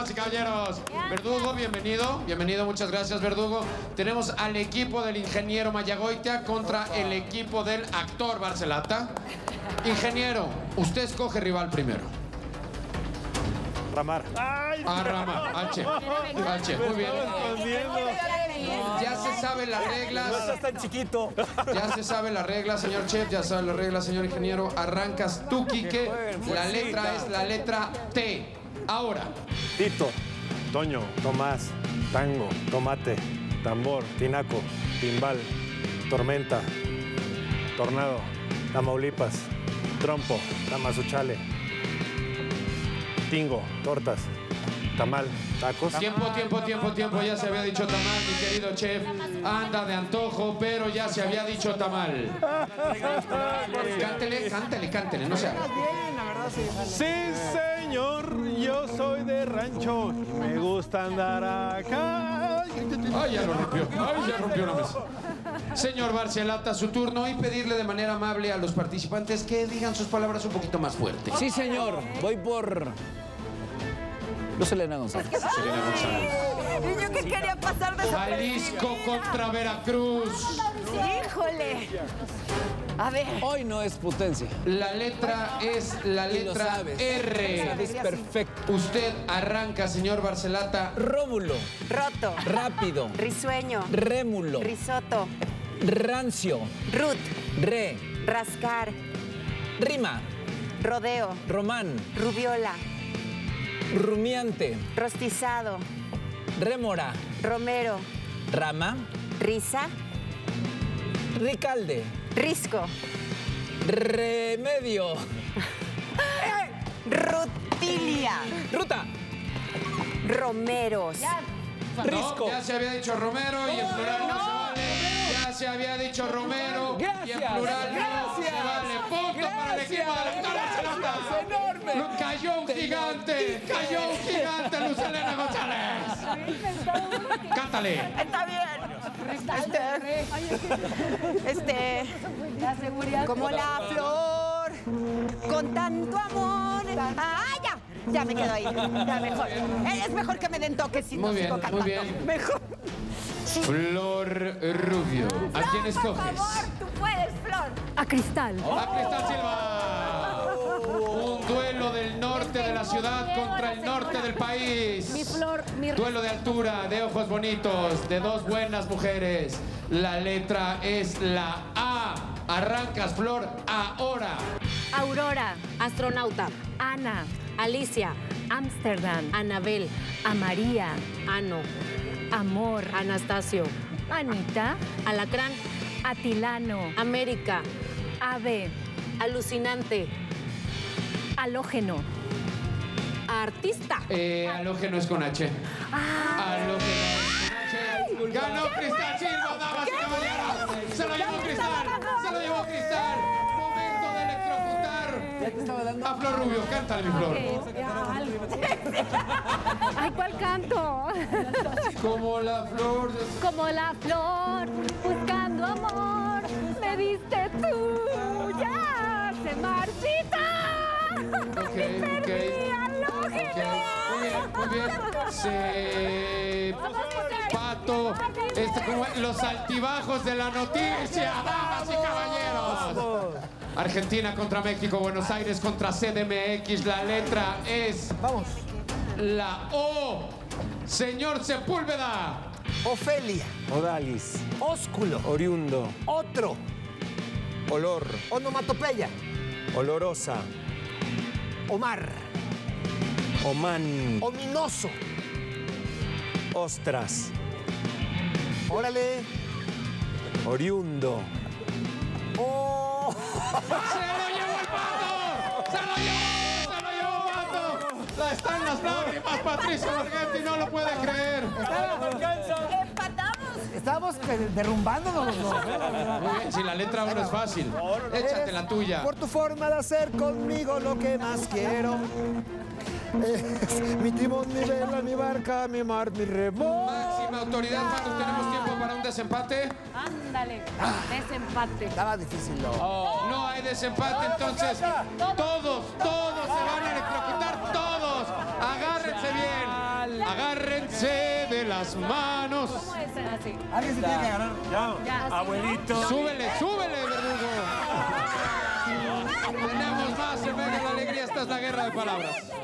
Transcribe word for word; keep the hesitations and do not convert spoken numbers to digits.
damas y caballeros. Verdugo, bienvenido. Bienvenido, muchas gracias, Verdugo. Tenemos al equipo del ingeniero Mayagoitia contra el equipo del actor Barcelata. Ingeniero, usted escoge rival primero. Ramar. Ah, Ramar. H. H. Muy bien. Ya se saben las reglas. No estás tan chiquito. Ya se sabe la regla, señor chef. Ya sabe la regla, señor ingeniero. Arrancas tú, Quique. La letra es la letra T. Ahora. Tito, Toño, Tomás, Tango, Tomate, Tambor, Tinaco, Timbal, Tormenta, Tornado, Tamaulipas, Trompo, Tamazuchale, Tingo, Tortas, Tamal, Tacos. Tiempo, tiempo, tiempo, tiempo. Ya se había dicho tamal, mi querido chef. Anda de antojo, pero ya se había dicho tamal. Cántele, cántele, cántele, no se haga. Sí, señor, yo soy de rancho. Me gusta andar acá. Ay, ya lo rompió. Ay, ya rompió la mesa. Señor Barcelata, su turno y pedirle de manera amable a los participantes que digan sus palabras un poquito más fuerte. Sí, señor. Voy por Luz Helena González. Elena González. Y yo que quería pasar de Jalisco contra Veracruz. ¡Híjole! A ver. Hoy no es potencia. La letra es la Y lo letra sabes. R. Sabes perfecto. Usted arranca, señor Barcelata. Rómulo. Roto. Rápido. Risueño. Rémulo. Risotto. Rancio. Ruth. Re. Rascar. Rima. Rodeo. Román. Rubiola. Rumiante. Rostizado. Rémora. Romero. Rama. Risa. Ricalde. Risco. Remedio. Rutilia. Ruta. Romeros. Risco. No, ya se había dicho Romero y en plural no, se vale. Ya se había dicho Romero y en Gracias, plural no gracias. se vale. Punto para el equipo del actor Barcelata. Es enorme. Cayó un gigante. Cayó un gigante, Luz Helena González. Cántale. Está bien. Este, este, como la flor, con tanto amor. Ah, ya, ya me quedo ahí. Ya mejor. Es mejor que me den toques y no Muy bien, sigo muy cantando. bien. Mejor. Flor Rubio. ¿A quién Por escoges? favor, tú puedes, Flor. A Cristal. A Cristal Silva. Un duelo del norte de la ciudad contra el norte del país. Mi Flor, mi Duelo de altura, de ojos bonitos, de dos buenas mujeres. La letra es la A. Arrancas, Flor, ahora. Aurora, Astronauta. Ana, Alicia. Ámsterdam, Anabel. Amaría, Ano. Amor, Anastasio. Anita, Alacrán. Atilano, América. Ave, Alucinante. Halógeno. Artista. Eh, halógeno es con H. Halógeno es con H. Ganó Cristal Silva, damas y caballeros. Se lo llevó Cristal. Se lo llevó Cristal. Momento de electrocutar a Flor Rubio. Cántale, mi Flor. Ay, ¿cuál canto? Como la flor de... Como la flor, buscando amor, me diste tú, ya se marchita. Ok, Y perdí ok. halógeno. Muy bien, muy bien. Se... Pato. Este, como los altibajos de la noticia, damas y caballeros. Argentina contra México, Buenos Aires contra C D M X. La letra es... Vamos. La O. Señor Sepúlveda. Ofelia. Odalis. Ósculo. Oriundo. Otro. Olor. Onomatopeya. Olorosa. Omar. Oman. Ominoso. Ostras. Órale. Oriundo. Oh. ¡Se lo llevó el Pato! ¡Se lo llevó! ¡Se lo llevó Pato! La está en las lágrimas, Patricio Borghetti, no lo puede creer. Empatamos. Estamos derrumbándonos los dos. Muy bien, si la letra uno es fácil. Échate la tuya. Por tu forma de hacer conmigo lo que más quiero. Es mi timón, mi vela, mi barca, mi mar, mi remo. Máxima autoridad, Pato, ¿tenemos tiempo para un desempate? Ándale, desempate. Estaba difícil, ¿no? No hay desempate, entonces todos, todos se van a electrocutar, todos. Agárrense bien. suéltense de las manos. ¿Cómo es así? Alguien se tiene que agarrar. Ya, abuelito. Súbele, súbele, verdugo. Tenemos más en Venga la Alegría. Esta es la guerra de palabras.